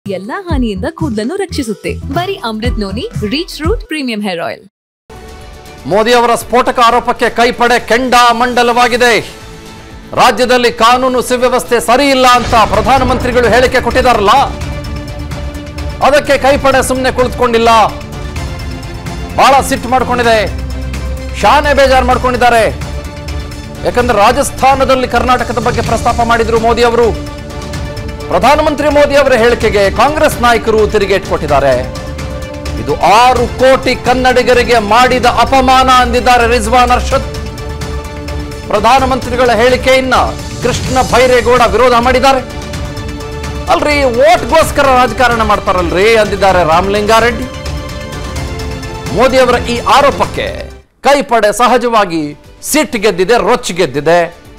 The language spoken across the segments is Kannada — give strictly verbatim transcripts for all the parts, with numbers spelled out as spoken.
ಎಲ್ಲಾ ಹಾನಿಯಿಂದ ಕೂದಲನ್ನು ರಕ್ಷಿಸುತ್ತೆ. ಬರೀ Amrut noni reach root premium hair oil. Modi ಅವರ ಸ್ಫೋಟಕ ಆರೋಪಕ್ಕೆ ಕೈಪಡೆ ಕೆಂಡಾಮಂಡಲವಾಗಿದೆ. ರಾಜ್ಯದಲ್ಲಿ ಕಾನೂನು ಸುವ್ಯವಸ್ಥೆ ಸರಿ ಇಲ್ಲ ಅಂತ ಪ್ರಧಾನಮಂತ್ರಿಗಳು ಹೇಳಿಕೆ ಕೊಟ್ಟಿದ್ದಾರಲ್ಲ, ಅದಕ್ಕೆ ಕೈಪಡೆ ಸುಮ್ಮನೆ ಕುಳಿತುಕೊಂಡಿಲ್ಲ. ಬಹಳ ಸಿಟ್ಟು ಮಾಡ್ಕೊಂಡಿದೆ, ಶಾನೆ ಬೇಜಾರು ಮಾಡ್ಕೊಂಡಿದ್ದಾರೆ. ಯಾಕಂದ್ರೆ ರಾಜಸ್ಥಾನದಲ್ಲಿ ಕರ್ನಾಟಕದ ಬಗ್ಗೆ ಪ್ರಸ್ತಾಪ ಮಾಡಿದ್ರು ಮೋದಿ ಅವರು. ಪ್ರಧಾನಮಂತ್ರಿ ಮೋದಿ ಅವರ ಹೇಳಿಕೆಗೆ ಕಾಂಗ್ರೆಸ್ ನಾಯಕರು ತಿರುಗೇಟು ಕೊಟ್ಟಿದ್ದಾರೆ. ಇದು ಆರು ಕೋಟಿ ಕನ್ನಡಿಗರಿಗೆ ಮಾಡಿದ ಅಪಮಾನ ಅಂದಿದ್ದಾರೆ ರಿಜ್ವಾನ್ ಅರ್ಷದ್. ಪ್ರಧಾನಮಂತ್ರಿಗಳ ಹೇಳಿಕೆಯನ್ನ ಕೃಷ್ಣ ಭೈರೇಗೌಡ ವಿರೋಧ ಮಾಡಿದ್ದಾರೆ. ಅಲ್ರಿ, ವೋಟ್ಗೋಸ್ಕರ ರಾಜಕಾರಣ ಮಾಡ್ತಾರಲ್ರಿ ಅಂದಿದ್ದಾರೆ ರಾಮಲಿಂಗಾರೆಡ್ಡಿ. ಮೋದಿ ಅವರ ಈ ಆರೋಪಕ್ಕೆ ಕೈಪಡೆ ಸಹಜವಾಗಿ ಸಿಟ್ಟು ಗೆದ್ದಿದೆ, ರೊಚ್ಚಿ ಗೆದ್ದಿದೆ.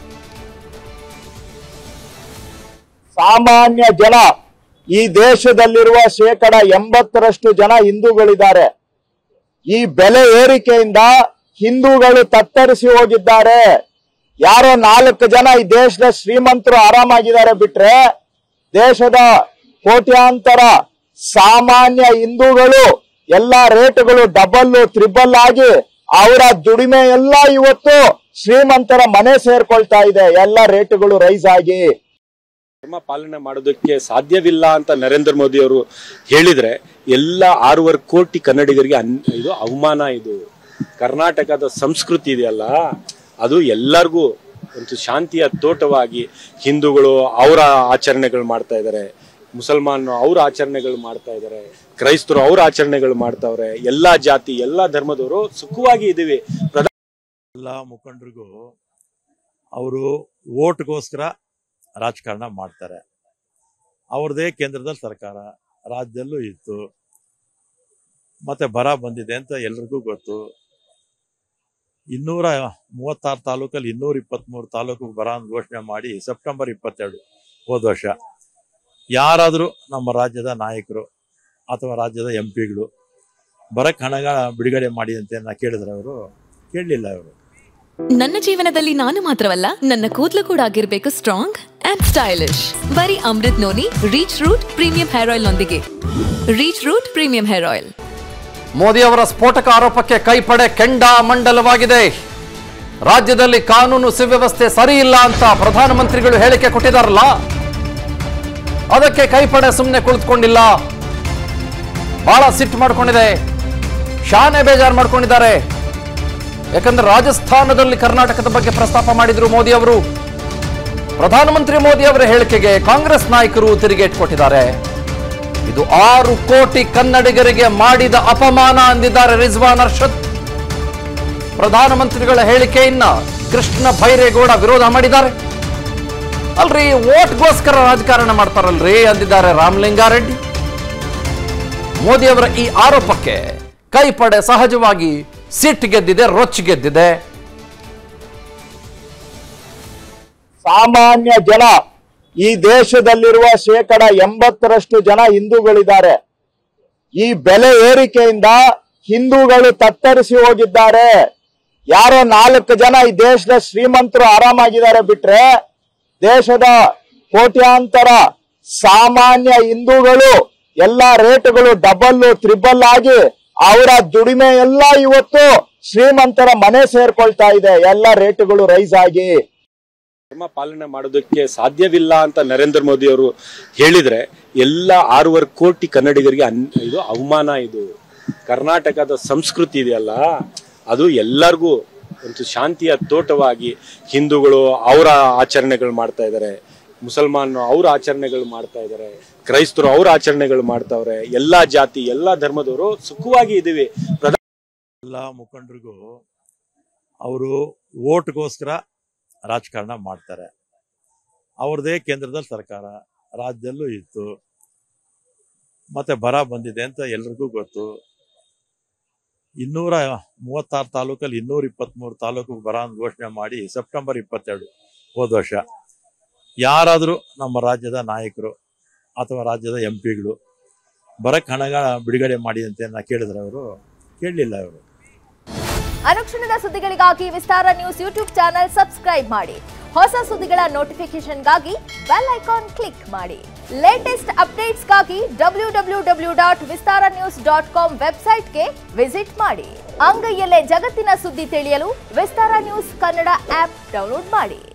ಸಾಮಾನ್ಯ ಜನ, ಈ ದೇಶದಲ್ಲಿರುವ ಶೇಕಡ ಎಂಬತ್ತರಷ್ಟು ಜನ ಹಿಂದೂಗಳಿದ್ದಾರೆ. ಈ ಬೆಲೆ ಏರಿಕೆಯಿಂದ ಹಿಂದೂಗಳು ತತ್ತರಿಸಿ ಹೋಗಿದ್ದಾರೆ. ಯಾರೋ ನಾಲ್ಕು ಜನ ಈ ದೇಶದ ಶ್ರೀಮಂತರು ಆರಾಮಾಗಿದ್ದಾರೆ ಬಿಟ್ರೆ, ದೇಶದ ಕೋಟ್ಯಾಂತರ ಸಾಮಾನ್ಯ ಹಿಂದೂಗಳು ಎಲ್ಲ ರೇಟ್ಗಳು ಡಬಲ್ ತ್ರಿಬಲ್ ಆಗಿ ಅವರ ದುಡಿಮೆ ಎಲ್ಲ ಇವತ್ತು ಶ್ರೀಮಂತರ ಮನೆ ಸೇರ್ಕೊಳ್ತಾ ಇದೆ. ಎಲ್ಲ ರೇಟ್ಗಳು ರೈಸ್ ಆಗಿ ಧರ್ಮ ಪಾಲನೆ ಮಾಡೋದಕ್ಕೆ ಸಾಧ್ಯವಿಲ್ಲ ಅಂತ ನರೇಂದ್ರ ಮೋದಿ ಅವರು ಹೇಳಿದ್ರೆ, ಎಲ್ಲ ಆರೂವರೆ ಕೋಟಿ ಕನ್ನಡಿಗರಿಗೆ ಅನ್ ಇದು ಅವಮಾನ. ಇದು ಕರ್ನಾಟಕದ ಸಂಸ್ಕೃತಿ ಇದೆಯಲ್ಲ, ಅದು ಎಲ್ಲರಿಗೂ ಒಂದು ಶಾಂತಿಯ ತೋಟವಾಗಿ ಹಿಂದೂಗಳು ಅವರ ಆಚರಣೆಗಳು ಮಾಡ್ತಾ ಇದ್ದಾರೆ, ಮುಸಲ್ಮಾನರು ಅವ್ರ ಆಚರಣೆಗಳು ಮಾಡ್ತಾ ಇದ್ದಾರೆ, ಕ್ರೈಸ್ತರು ಅವ್ರ ಆಚರಣೆಗಳು ಮಾಡ್ತಾವ್ರೆ. ಎಲ್ಲಾ ಜಾತಿ ಎಲ್ಲಾ ಧರ್ಮದವರು ಸುಖವಾಗಿ ಇದೀವಿ. ಎಲ್ಲ ಮುಖಂಡರಿಗೂ ಅವರು ವೋಟ್ಗೋಸ್ಕರ ರಾಜಕಾರಣ ಮಾಡ್ತಾರೆ. ಅವ್ರದೇ ಕೇಂದ್ರದಲ್ಲಿ ಸರ್ಕಾರ, ರಾಜ್ಯದಲ್ಲೂ ಇತ್ತು. ಮತ್ತೆ ಬರ ಬಂದಿದೆ ಅಂತ ಎಲ್ರಿಗೂ ಗೊತ್ತು. ಇನ್ನೂರ ಮೂವತ್ತಾರು ತಾಲೂಕಲ್ಲಿ ಇನ್ನೂರ ಇಪ್ಪತ್ತ್ಮೂರು ತಾಲೂಕು ಬರ ಘೋಷಣೆ ಮಾಡಿ ಸೆಪ್ಟೆಂಬರ್ ಇಪ್ಪತ್ತೆರಡು ಹೋದ ವರ್ಷ ಯಾರಾದರೂ ನಮ್ಮ ರಾಜ್ಯದ ನಾಯಕರು ಅಥವಾ ರಾಜ್ಯದ ಎಂ ಪಿಗಳು ಬರಕ್ಕೆ ಹಣಗಳ ಬಿಡುಗಡೆ ಮಾಡಿ ಅಂತ ನಾ ಕೇಳಿದ್ರೆ ಅವರು ಕೇಳಲಿಲ್ಲ. ಅವರು ನನ್ನ ಜೀವನದಲ್ಲಿ ನಾನು ಮಾತ್ರವಲ್ಲ, ನನ್ನ ಕೂದಲು ಕೂಡ ಆಗಿರ್ಬೇಕು ಸ್ಟ್ರಾಂಗ್ ಅಂಡ್ ಸ್ಟೈಲಿಶ್. ಬರೀ Amrut noni reach root premium hair oil ನೊಂದಿಗೆ. Reach root premium hair oil. Modi ಅವರ ಸ್ಫೋಟಕ ಆರೋಪಕ್ಕೆ ಕೈಪಡೆ ಕೆಂಡಾಮಂಡಲವಾಗಿದೆ. ರಾಜ್ಯದಲ್ಲಿ ಕಾನೂನು ಸುವ್ಯವಸ್ಥೆ ಸರಿ ಇಲ್ಲ ಅಂತ ಪ್ರಧಾನಮಂತ್ರಿಗಳು ಹೇಳಿಕೆ ಕೊಟ್ಟಿದ್ದಾರಲ್ಲ, ಅದಕ್ಕೆ ಕೈಪಡೆ ಸುಮ್ಮನೆ ಕುಳಿತುಕೊಂಡಿಲ್ಲ. ಬಹಳ ಸಿಟ್ಟು ಮಾಡ್ಕೊಂಡಿದೆ, ಶಾನೆ ಬೇಜಾರು ಮಾಡ್ಕೊಂಡಿದ್ದಾರೆ. ಯಾಕಂದ್ರೆ ರಾಜಸ್ಥಾನದಲ್ಲಿ ಕರ್ನಾಟಕದ ಬಗ್ಗೆ ಪ್ರಸ್ತಾಪ ಮಾಡಿದ್ರು ಮೋದಿ ಅವರು. ಪ್ರಧಾನಮಂತ್ರಿ ಮೋದಿ ಅವರ ಹೇಳಿಕೆಗೆ ಕಾಂಗ್ರೆಸ್ ನಾಯಕರು ತಿರುಗೇಟು ಕೊಟ್ಟಿದ್ದಾರೆ. ಇದು ಆರು ಕೋಟಿ ಕನ್ನಡಿಗರಿಗೆ ಮಾಡಿದ ಅಪಮಾನ ಅಂದಿದ್ದಾರೆ ರಿಜ್ವಾನ್ ಅರ್ಷದ್. ಪ್ರಧಾನಮಂತ್ರಿಗಳ ಹೇಳಿಕೆಯನ್ನ ಕೃಷ್ಣ ಭೈರೇಗೌಡ ವಿರೋಧ ಮಾಡಿದ್ದಾರೆ. ಅಲ್ರಿ, ವೋಟ್ಗೋಸ್ಕರ ರಾಜಕಾರಣ ಮಾಡ್ತಾರಲ್ರಿ ಅಂದಿದ್ದಾರೆ ರಾಮಲಿಂಗಾರೆಡ್ಡಿ. ಮೋದಿ ಅವರ ಈ ಆರೋಪಕ್ಕೆ ಕೈಪಡೆ ಸಹಜವಾಗಿ ಸಿಟ್ಟು ಗೆದ್ದಿದೆ, ರೊಚ್ಚಿ ಗೆದ್ದಿದೆ. ಸಾಮಾನ್ಯ ಜನ, ಈ ದೇಶದಲ್ಲಿರುವ ಶೇಕಡ ಎಂಬತ್ತರಷ್ಟು ಜನ ಹಿಂದೂಗಳಿದ್ದಾರೆ. ಈ ಬೆಲೆ ಏರಿಕೆಯಿಂದ ಹಿಂದೂಗಳು ತತ್ತರಿಸಿ ಹೋಗಿದ್ದಾರೆ. ಯಾರೋ ನಾಲ್ಕು ಜನ ಈ ದೇಶದ ಶ್ರೀಮಂತರು ಆರಾಮಾಗಿದ್ದಾರೆ ಬಿಟ್ರೆ, ದೇಶದ ಕೋಟ್ಯಾಂತರ ಸಾಮಾನ್ಯ ಹಿಂದೂಗಳು ಎಲ್ಲ ರೇಟ್ಗಳು ಡಬಲ್ ತ್ರಿಬಲ್ ಆಗಿ ಅವರ ದುಡಿಮೆ ಎಲ್ಲ ಇವತ್ತು ಶ್ರೀಮಂತರ ಮನೆ ಸೇರ್ಕೊಳ್ತಾ ಇದೆ. ಎಲ್ಲ ರೇಟ್ಗಳು ರೈಸ್ ಆಗಿ ಧರ್ಮ ಪಾಲನೆ ಮಾಡೋದಕ್ಕೆ ಸಾಧ್ಯವಿಲ್ಲ ಅಂತ ನರೇಂದ್ರ ಮೋದಿ ಅವರು ಹೇಳಿದ್ರೆ, ಎಲ್ಲ ಆರೂವರೆ ಕೋಟಿ ಕನ್ನಡಿಗರಿಗೆ ಅನ್ ಇದು ಅವಮಾನ. ಇದು ಕರ್ನಾಟಕದ ಸಂಸ್ಕೃತಿ ಇದೆಯಲ್ಲ, ಅದು ಎಲ್ಲರಿಗೂ ಒಂದು ಶಾಂತಿಯ ತೋಟವಾಗಿ ಹಿಂದೂಗಳು ಅವರ ಆಚರಣೆಗಳು ಮಾಡ್ತಾ ಇದ್ದಾರೆ, ಮುಸಲ್ಮಾನರು ಅವ್ರ ಆಚರಣೆಗಳು ಮಾಡ್ತಾ ಇದ್ದಾರೆ, ಕ್ರೈಸ್ತರು ಅವ್ರ ಆಚರಣೆಗಳು ಮಾಡ್ತಾವ್ರೆ. ಎಲ್ಲಾ ಜಾತಿ ಎಲ್ಲಾ ಧರ್ಮದವರು ಸುಖವಾಗಿ ಇದೀವಿ. ಎಲ್ಲ ಮುಖಂಡರಿಗೂ ಅವರು ವೋಟ್ಗೋಸ್ಕರ ರಾಜಕಾರಣ ಮಾಡ್ತಾರೆ. ಅವ್ರದೇ ಕೇಂದ್ರದಲ್ಲಿ ಸರ್ಕಾರ, ರಾಜ್ಯದಲ್ಲೂ ಇತ್ತು. ಮತ್ತೆ ಬರ ಬಂದಿದೆ ಅಂತ ಎಲ್ರಿಗೂ ಗೊತ್ತು. ಇನ್ನೂರ ಮೂವತ್ತಾರು ತಾಲೂಕಲ್ಲಿ ಇನ್ನೂರ ಇಪ್ಪತ್ತ್ಮೂರು ತಾಲೂಕು ಬರ ಘೋಷಣೆ ಮಾಡಿ ಸೆಪ್ಟೆಂಬರ್ ಇಪ್ಪತ್ತೆರಡು ಹೋದ ವರ್ಷ ಯಾರಾದರೂ ನಮ್ಮ ರಾಜ್ಯದ ನಾಯಕರು ಅಥವಾ ರಾಜ್ಯದ ಎಂ ಪಿಗಳು ಬರಕ್ಕೆ ಹಣಗಳ ಬಿಡುಗಡೆ ಮಾಡಿ ಅಂತ ನಾ ಕೇಳಿದ್ರೆ ಅವರು ಕೇಳಲಿಲ್ಲ. ಅವರು ಅನುಕ್ಷಣದ ಸುದ್ದಿಗಳಿಗಾಗಿ Vistara news YouTube channel subscribe ಮಾಡಿ. ಹೊಸ ಸುದ್ದಿಗಳ ನೋಟಿಫಿಕೇಶನ್ಗಾಗಿ ಬೆಲ್ ಐಕಾನ್ ಕ್ಲಿಕ್ ಮಾಡಿ. ಲೇಟೆಸ್ಟ್ ಅಪ್ಡೇಟ್ಸ್ಗಾಗಿ W W W dot Vistara news dot com ವೆಬ್ಸೈಟ್ಗೆ ವಿಸಿಟ್ ಮಾಡಿ. ಅಂಗೈಯಲ್ಲೇ ಜಗತ್ತಿನ ಸುದ್ದಿ ತಿಳಿಯಲು Vistara news Kannada app download ಮಾಡಿ.